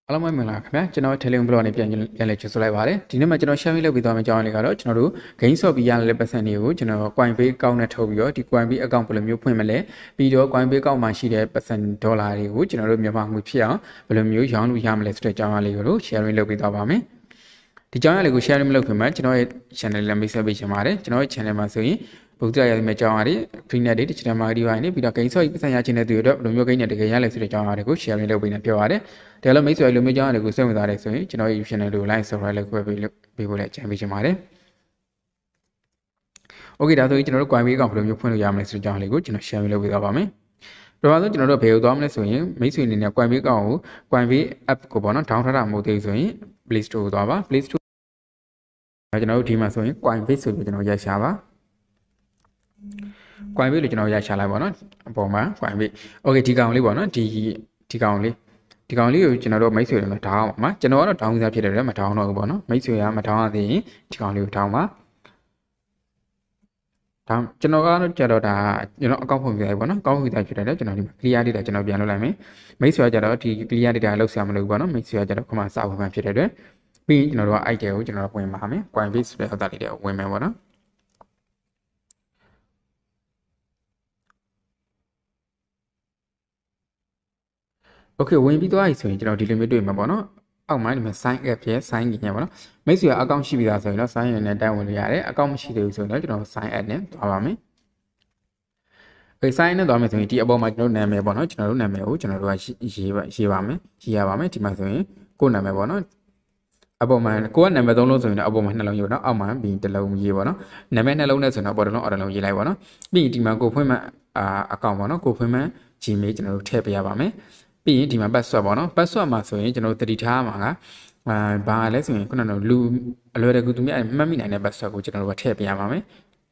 အားလုံးပဲမင်္ဂလာခင်ဗျာကျွန်တော် Telegram blog နဲ့ပြန်လည်ကြိုဆိုလိုက်ပါတယ်ဒီနေ့မှာကျွန်တော် share လုပ်ပြီးသွားမယ့်အကြောင်းလေးကတော့ကျွန်တော်တို့ gain ဆော့ပြီးရတဲ့ပတ်စံတွေကိုကျွန်တော် Coinbase account နဲ့ထုတ်ပြီးတော့ဒီ Coinbase account ဘယ်လိုမျိုးဖွင့်မလဲပြီးတော့ Coinbase account မှာရှိတဲ့ပတ်စံဒေါ်လာတွေကိုကျွန်တော်တို့မြန်မာငွေဖြစ်အောင်ဘယ်လိုမျိုးရောင်းလို့ရမလဲဆိုတဲ့အကြောင်းလေးကို sharing လုပ်ပြီးသွားပါမယ်ဒီအကြောင်းလေးကို sharing မလုပ်ခင်မှာကျွန်တော်ရဲ့ channel လေး make sure ပေးချင်ပါတယ်ကျွန်တော်ရဲ့ channel မှာဆိုရင်ဗုဒ္ဓရာသီမှာအကြောင်းအရာတွေ free net တွေ digital marketing ပိုင်းတွေပြီးတော့ gain ဆော့ပြီးပတ်စံရခြင်းတဲ့သူတွေတော့ဘယ်လိုမျိုး gain နဲ့တကယ်ရလဲဆိုတဲ့အကြောင်းအရာတွေကို sharing လုပ်ပေးနေပြောပါတယ်ဒါလည်းမိတ်ဆွေလိုမျိုးအကြောင်းအရာတွေကိုစိတ်ဝင်စားတယ်ဆိုရင်ကျွန်တော်ရဲ့ YouTube channel ကို like subscribe လုပ်ပေးဖို့လည်းအကြံပေးချင်ပါတယ် Okay ဒါဆိုရင်ကျွန်တော်တို့ Coinbase account ဘယ်လိုမျိုးဖွင့်လို့ရမလဲဆိုတဲ့အကြောင်းလေးကိုကျွန်တော် share လုပ်ပေးသွားပါမယ်ပထမဆုံးကျွန်တော်တို့ဘယ်ကိုသွားမလဲဆိုရင်မိတ်ဆွေအနေနဲ့ Coinbase account ကို Coinbase app ကိုပေါ့နော် download ထားတာမဟုတ်သေးဘူးဆိုရင် Play Store ကိုသွားပါ Play Store ကျွန်တော်တို့ဒီမှာဆိုရင် Coinbase ဆိုပြီးကျွန်တော်ရိုက်ရှာပါ Coinbase လို့ကျွန်တော်ရိုက်ရှာလိုက်ပါနော်အပေါ်မှာ Coinbase Okay ဒီကောင်လေးပေါ့နော်ဒီကောင်လေးကိုကျွန်တော်တို့မိတ်ဆွေတွေနဲ့ထောင်းပါမှာကျွန်တော်ကတော့ထောင်းစားဖြစ်တယ်လေမထောင်းတော့ဘူးပေါ့နော်မိတ်ဆွေကမထောင်းရသေးရင်ဒီကောင်လေးကိုထောင်းပါဒါကျွန်တော်ကတော့ကြတော့ဒါကျွန်တော်အကောင့်ဖွင့်ပြလိုက်ပေါ့နော်အကောင့်ဖွင့်ပြဖြစ်တယ်လေကျွန်တော်ဒီ clear data ကျွန်တော်ပြန်လုပ်လိုက်မယ်မိတ်ဆွေကကြတော့ဒီ clear data လောက်ဆရာမလို့ပေါ့နော်မိတ်ဆွေကကြတော့ခမစာဝင်မှဖြစ်တဲ့အတွက်ပြီးရင်ကျွန်တော်တို့က item ကိုကျွန်တော်တို့ဝင်ပါမယ် Coinbase ဆိုတဲ့ဟောတာလေးတွေဝင်မယ်ပေါ့နော်Okay ဝင်ပြီးသွားပြီဆိုရင်ကျွန်တော်ဒီလိုမျိုးတွေ့မှာပေါ့နော်အောက်မှာဒီမှာ sign up ရဲ့ sign in ရပါတော့မိတ်ဆွေအကောင့်ရှိပြီသားဆိုရင်တော့ sign in နဲ့တိုင်ဝင်လို့ရတယ်အကောင့်မရှိသေးဘူးဆိုရင်တော့ကျွန်တော် sign up နဲ့သွားပါမယ်။ sign in နဲ့သွားမယ်ဆိုရင်ဒီအပေါ်မှာကျွန်တော်နာမည်ပေါ့နော်ကျွန်တော်တို့နာမည်ကိုကျွန်တော်တို့ကရေးပါမယ်ဒီမှာဆိုရင်ကိုယ်နာမည်ပေါ့နော်အပေါ်မှာကိုကနာမည်3လုံးဆိုရင်တော့အပေါ်မှာ2လုံးရေးပေါ့နော်အောက်မှာပြီး1လုံးရေးပေါ့နော်နာမည်2လုံးနဲ့ဆိုရင်တော့အပေါ်1လုံးအောက်1လုံးရေးလိုက်ပေါ့နော်ပြီးရင်ဒီမှာကိုဖွင့်မှအကောင့်ပေါ့နော်ကိုဖွင့်မှ Gmail ကျွန်တော်တို့ထည့်ပေးရပါမယ်ပြီးရင်ဒီမှာ password ပေါ့နော် password မှာဆိုရင်ကျွန်တော်တို့တတိထားမှာကဘာလဲဆိုရင်ခုနကလူအလွယ်တကူသူများမှတ်မိနိုင်တဲ့ password ကိုကျွန်တော်တို့ထည့်ပေးရပါမယ်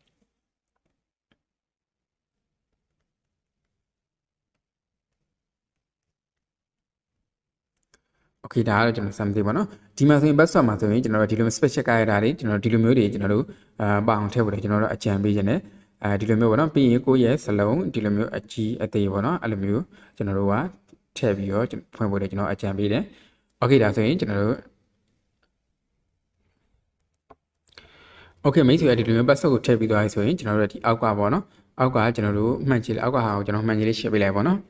โอเคဒါကတော့ကျွန်တော်စမ်းသိပါနော်ဒီမှာဆိုရင် password မှာဆိုရင်ကျွန်တော်တို့ဒီလို special ကရတာတွေကျွန်တော်ဒီလိုမျိုးတွေကျွန်တော်တို့ပါအောင်ထည့်ဖို့တယ်ကျွန်တော်တို့အကြံပေးခြင်းနဲ့ဒီလိုမျိုးပေါ့နော်ပြီးရင်ကိုယ့်ရဲ့စလုံးဒီလိုမျိုးအကြီးအသေးပေါ့နော်အဲ့လိုမျိုးကျွန်တော်တို့ကထည့်ပြီးတော့ဖွင့်ဖို့တယ်ကျွန်တော်အကြံပေးတယ်โอเคဒါဆိုရင်ကျွန်တော်တို့โอเคမိတ်ဆွေကဒီလိုမျိုး password ကိုထည့်ပြီးသွားပြီဆိုရင်ကျွန်တော်တို့ဒီအောက်ကပေါ့နော်အောက်ကကျွန်တော်တို့မှန်ကြည့်လိုက်အောက်ကဟာကိုကျွန်တော်မှန်ကြည့်လေးရှင်းပေးလိုက်ပေါ့နော်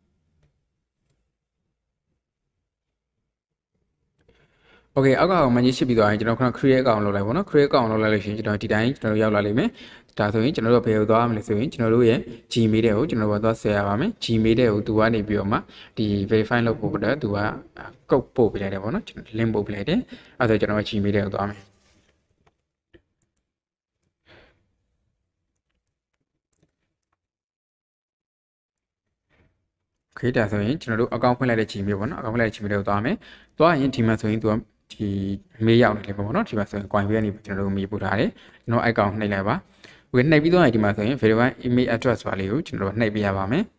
โอเคအောက်ကမှန်ကြီးရှင်းပြီးသွားရင်ကျွန်တော်ခဏ create account လုပ်လိုက်ပေါ့နော် create account လုပ်လိုက်လို့ရှိရင်ကျွန်တော်ဒီတိုင်းကျွန်တော်ရောက်လာလိမ့်မယ်ဒါဆိုရင်ကျွန်တော်တို့ဘယ်ကိုသွားမလဲဆိုရင်ကျွန်တော်တို့ရဲ့ Gmail တဲ့ကိုကျွန်တော်တို့သွားဆက်ရပါမယ် Gmail တဲ့ကိုသူကနေပြီးတော့မှဒီ verify လုပ်ဖို့အတွက်သူကကုတ်ပို့ပေးလိုက်တယ်ပေါ့နော် link ပို့ပေးလိုက်တယ်အဲဒါဆိုကျွန်တော် Gmail တဲ့ကိုသွားမယ်ခေတ္တဆိုရင်ကျွန်တော်တို့ account ဖွင့်လိုက်တဲ့ Gmail ပေါ့နော် account ဖွင့်လိုက်တဲ့ Gmail ကိုသွားမယ်သွားရင်ဒီမှာဆိုရင်သူကဒီမေးရောက်နေတယ်ပေါ့နော်ဒီမှာဆိုရင် Coinbase ကနေကျွန်တော်တို့မေးပို့ထားတယ်ကျွန်တော် account နှိပ်လိုက်ပါโอเคနှိပ်ပြီးသွားရင်ဒီမှာဆိုရင် verify email address ပါလေးကိုကျွန်တော်တို့နှိပ်ပေးရပါမယ်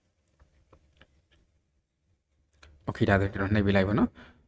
โอเคဒါဆိုကျွန်တော်နှိပ်ပေးလိုက်ပါနော်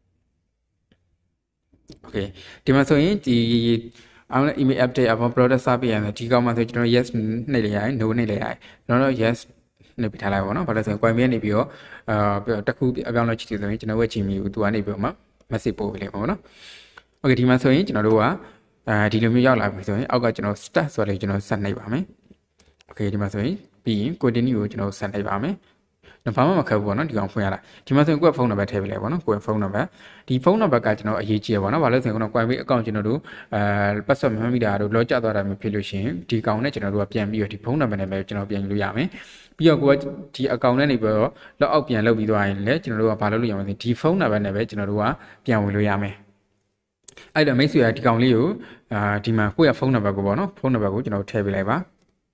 โอเคဒီမှာဆိုရင်ဒီအောင် email update about product service ရမယ်ဒီကောင်မှာဆိုကျွန်တော် yes နှိပ်လိုက်ရတယ် no နှိပ်လိုက်ရတယ်ကျွန်တော်တို့ yes နှိပ်ပေးထားလိုက်ပါတော့ဘာလို့ဆိုရင် Coinbase နေပြီးတော့တစ်ခုအပြောင်းလဲကြည့်ဆိုရင်ကျွန်တော်ရဲ့ Gmail ကိုသူကနေပြီးတော့မှ message ပို့ပေးလိုက်ပါတော့โอเคဒီမှာဆိုရင်ကျွန်တော်တို့ကဒီလိုမျိုးရောက်လာပြီဆိုရင်အောက်ကကျွန်တော် start ဆိုတယ်ကျွန်တော်ဆက်နှိပ်ပါမယ်โอเคဒီမှာဆိုရင်ပြီးရင် continue ကိုကျွန်တော်ဆက်နှိပ်ပါမယ်ဘာမှမခက်ဘူးပေါ့နော်ဒီကောင်ဖွင့်ရတာဒီမှာဆိုရင်ကိုယ့်ဖုန်းနံပါတ်ထည့်ပေးလိုက်ပေါ့နော်ကိုယ့်ဖုန်းနံပါတ်ဒီဖုန်းနံပါတ်ကကျွန်တော်အရေးကြီးရပါတော့ဘာလို့ဆိုရင်ကျွန်တော် Coinbase account ကျွန်တော်တို့password မမှတ်မိတာတို့လောကျသွားတာမျိုးဖြစ်လို့ရှိရင်ဒီကောင်နဲ့ကျွန်တော်တို့ကပြန်ပြီးတော့ဒီဖုန်းနံပါတ်နဲ့ပဲကျွန်တော်ပြန်ယူလို့ရမယ်ပြီးတော့ကိုကဒီ account နဲ့နေပြီးတော့ log out ပြန်လုပ်ပြီးသွားရင်လည်းကျွန်တော်တို့ကဘာလုပ်လို့ရမလဲဒီဖုန်းနံပါတ်နဲ့ပဲကျွန်တော်တို့ကပြန်ဝင်လို့ရမယ်အဲ့တော့မိတ်ဆွေကဒီကောင်လေးကိုဒီမှာကိုယ့်ရဲ့ဖုန်းနံပါတ်ကိုပေါ့နော်ဖုန်းနံပါတ်ကိုကျွန်တော်ထည့်ပေးလိုက်ပါ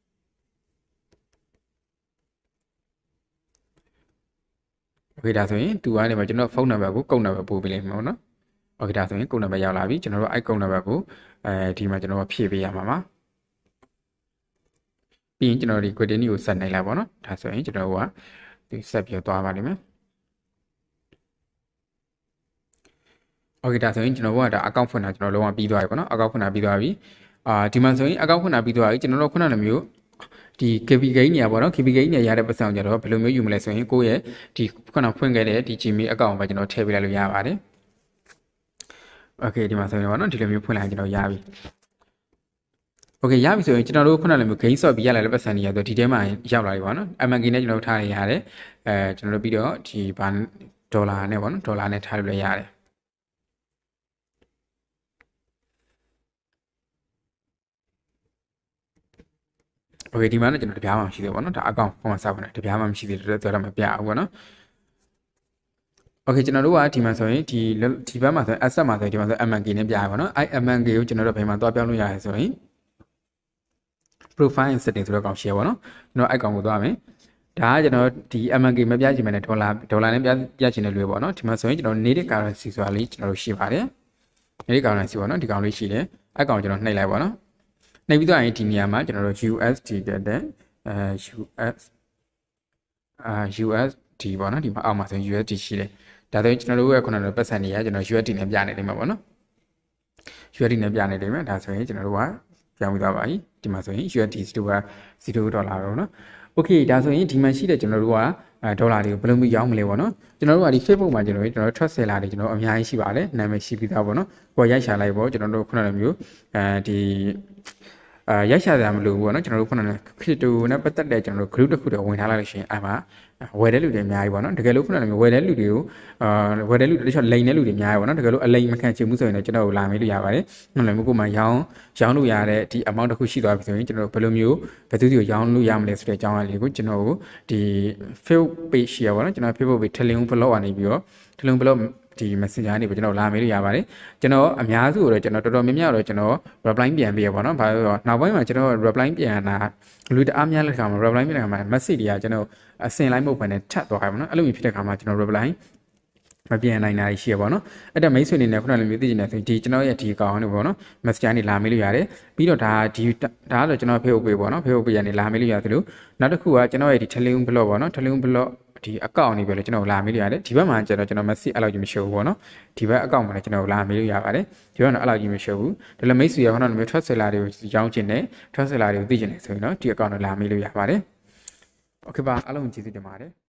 โอเคဒါဆိုရင်သူကနေမှာကျွန်တော်ဖုန်းနံပါတ်ကိုကုတ်နံပါတ်ပို့ပေးလိုက်မှာပေါ့နော်โอเคဒါဆိုရင်ကုတ်နံပါတ်ရောက်လာပြီကျွန်တော်တို့အဲ့ကုတ်နံပါတ်ကိုဒီမှာကျွန်တော်ဖြည့်ပေးရမှာပါပြီးရင်ကျွန်တော်ဒီ continue ကိုဆက်နိုင်လိုက်ပါတော့ဒါဆိုရင်ကျွန်တော်ကဒီဆက်ပြီးသွားပါလိမ့်မယ်โอเคဒါဆိုရင်ကျွန်တော်ကဒါ account ဖွင့်တာကျွန်တော်လုံးဝပြီးသွားပြီပေါ့နော် account ဖွင့်တာပြီးသွားပြီဒီမှာဆိုရင် account ဖွင့်တာပြီးသွားပြီကျွန်တော်တို့ခုနကလိုမျိုးဒီ KB gain နေရပေါ့နော် KB gain နေရတဲ့ပတ်စံကြတော့ဘယ်လိုမျိုးယူမလဲဆိုရင်ကိုယ့်ရဲ့ဒီခုနဖွင့်ခဲ့တဲ့ဒီ Gmail account ကိုပဲကျွန်တော်ထည့်ပေးလိုက်လို့ရပါတယ် Okay ဒီမှာဆိုရင်ပေါ့နော်ဒီလိုမျိုးဖွင့်လိုက်ကျွန်တော်ရပြီ Okay ရပြီဆိုရင်ကျွန်တော်တို့ခုနလိုမျိုး gain ဆော့ပြီးရလာတဲ့ပတ်စံတွေရဆိုဒီထဲမှာရောက်လာပြီပေါ့နော် MNK နဲ့ကျွန်တော်ထားရရတယ်ကျွန်တော်တို့ပြီးတော့ဒီဘာဒေါ်လာနဲ့ပေါ့နော်ဒေါ်လာနဲ့ထားလို့လည်းရတယ်โอเคဒီမှာတော့ကျွန်တော်တပြားမှမရှိသေးဘူးပေါ့နော်ဒါအကောင့်ပုံမှန်စောက်နေတပြားမှမရှိသေးတယ်ဆိုတော့မပြအောင်ပေါ့နော်โอเคကျွန်တော်တို့ကဒီမှာဆိုရင်ဒီဘက်မှာဆိုရင် asset မှာဆိုရင်ဒီမှာဆို MNK နဲ့ပြရပါတော့အဲ့ MNK ကိုကျွန်တော်တို့ဘယ်မှာသွားပြောင်းလို့ရရဲဆိုရင် profile setting ဆိုတော့ကောင် share ပေါ့နော်ကျွန်တော်အဲ့ကောင်ကိုသွားမယ်ဒါကကျွန်တော်ဒီ MNK မပြချင်မယ်နဲ့ဒေါ်လာနဲ့ပြချင်တဲ့လွယ်ပေါ့နော်ဒီမှာဆိုရင်ကျွန်တော် native currency ဆိုတာလေးကျွန်တော်တို့ရှိပါတယ် native currency ပေါ့နော်ဒီကောင်လေးရှိတယ်အဲ့ကောင်ကျွန်တော်နှိပ်လိုက်ပေါ့နော်နှိပ်ပြီးတော့ရင်ဒီနေရာမှာကျွန်တော်တို့ USD တဲ့USD ပေါ့နော်ဒီမှာအောက်မှာဆိုရင် USD ရှိတယ်ဒါဆိုရင်ကျွန်တော်တို့ရဲ့ခုနကပတ်စံနေရကျွန်တော် USD နဲ့ပြနေလိမ့်မယ်ပေါ့နော် USD နဲ့ပြနေလိမ့်မယ်ဒါဆိုရင်ကျွန်တော်တို့ကပြောင်းပြီးသွားပါပြီဒီမှာဆိုရင် USD 0 ဒေါ်လာပဲเนาะ Okay ဒါဆိုရင်ဒီမှာရှိတဲ့ကျွန်တော်တို့ကဒေါ်လာတွေကိုဘယ်လိုမျိုးရောင်းမလဲပေါ့နော်ကျွန်တော်တို့ကဒီ Facebook မှာကျွန်တော်တို့ trust seller တွေကျွန်တော်အများကြီးရှိပါတယ်နာမည်ရှိပြီးသားပေါ့နော်ကိုယ်ရိုက်ရှာလိုက်ပေါ့ကျွန်တော်တို့ခုနလိုမျိုးဒီရိုက်ရှာကြမလို့ပေါ့နော်ကျွန်တော်တို့ခုနက crypto နဲ့ပတ်သက်တဲ့ကျွန်တော်တို့ group တစ်ခုတော့ဝင်ထားလိုက်လို့ရှိရင်အဲ့မှာဝယ်တဲ့လူတွေအများကြီးပေါ့နော်တကယ်လို့ခုနကမျိုးဝယ်တဲ့လူတွေကိုဝယ်တဲ့လူတွေတခြားလိန်တဲ့လူတွေအများကြီးပေါ့နော်တကယ်လို့အလိန်မခံချင်ဘူးဆိုရင်တော့ကျွန်တော်တို့လာမေးလို့ရပါတယ်ဟုတ်လားကိုမှရောင်းလို့ရတဲ့ဒီ amount တစ်ခုရှိသွားပြီဆိုရင်ကျွန်တော်တို့ဘယ်လိုမျိုးဘယ်သူတွေကိုရောင်းလို့ရမလဲဆိုတဲ့အကြောင်းအရာလေးကိုကျွန်တော်တို့ဒီ Facebook page ရပါတော့ကျွန်တော် Facebook page ထလင်း blog ကနေပြီးတော့ထလင်း blog ဒီ messenger နေပဲကျွန်တော်လာမေးလို့ရပါတယ်ကျွန်တော်အများစုကိုတော့ကျွန်တော်တော်တော်များများတော့ကျွန်တော် reply ပြန်ပေးရပါတော့ဘာလို့နောက်ပိုင်းမှာကျွန်တော် reply ပြန်တာလူတအားများလက်ခံမှာ reply ပြန်တဲ့ခါမှာ message တွေကကျွန်တော်အစင်လိုက်မဟုတ်ဘဲနဲ့ထပ်သွားရပါတော့အဲ့လိုမျိုးဖြစ်တဲ့ခါမှာကျွန်တော် reply မပြန်နိုင်တာရှိရပါတော့အဲ့ဒါမိတ်ဆွေနေနဲ့ခုနကမျိုးသိချင်တယ်ဆိုရင်ဒီကျွန်တော်ရဲ့ဒီအကောင့်ကနေပေါ့နော် messenger နေလာမေးလို့ရတယ်ပြီးတော့ဒါကတော့ကျွန်တော် Facebook page ပေါ့နော် Facebook page ကနေလာမေးလို့ရသလိုနောက်တစ်ခုကကျွန်တော်ရဲ့ဒီ Telegram blog ပေါ့နော် Telegram blog ဒီအကောင့်နေပဲလေကျွန်တော်လာမေးလို့ရတယ်ဒီဘက်မှာကျွန်တော် message အဲ့လောက်ကြီးမရှုပ်ဘူးပေါ့နော်ဒီဘက်အကောင့်မှာလည်းကျွန်တော်လာမေးလို့ရပါတယ်ဒီဘက်ကတော့အဲ့လောက်ကြီးမရှုပ်ဘူးဒါလည်းမိတ်ဆွေရခုနကမျိုး trust seller တွေကိုရောင်းချင်တယ် trust seller တွေကိုသိချင်တယ်ဆိုရင်တော့ဒီအကောင့်ကိုလာမေးလို့ရပါတယ် Okay ပါအားလုံးကျေးဇူးတင်ပါတယ်